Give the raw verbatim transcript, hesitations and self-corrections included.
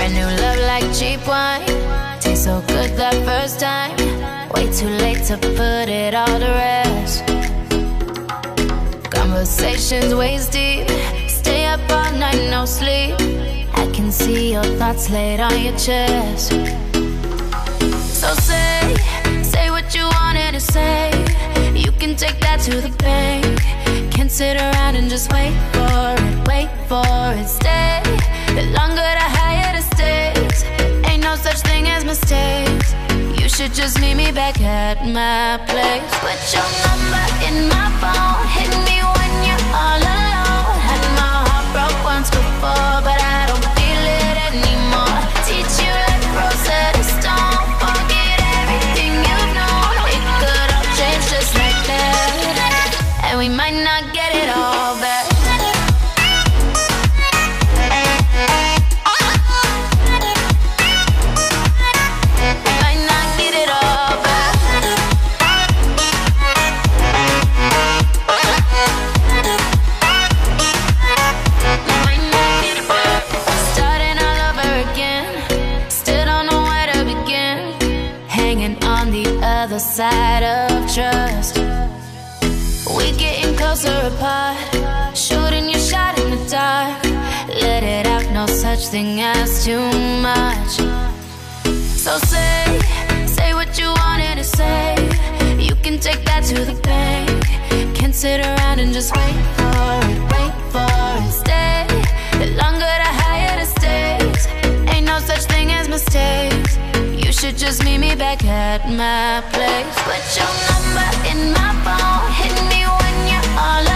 Brand new love like cheap wine, tastes so good that first time. Way too late to put it all to rest. Conversations waist deep, stay up all night, no sleep. I can see your thoughts laid on your chest. So say, say what you wanted to say. You can take that to the bank. Can't sit around and just wait for it, wait for it. Stay, the longer the higher the stakes. Ain't no such thing as mistakes. You should just meet me back at my place. Put your number in my phone, hit me when you're all alone. Had my heart broke once before, but I don't feel it anymore. Teach you like Rosetta Stone, forget everything you've known. We could all change just like that, and we might not get it all back. Side of trust, we getting closer apart, shooting your shot in the dark. Let it out, no such thing as too much. So say, say what you wanted to say. You can take that to the bank. Can't sit around and just wait for it, wait for it. Stay, the longer the higher the stakes. Ain't no such thing as mistakes. You should just meet me back at my place. Put your number in my phone, hit me when you're all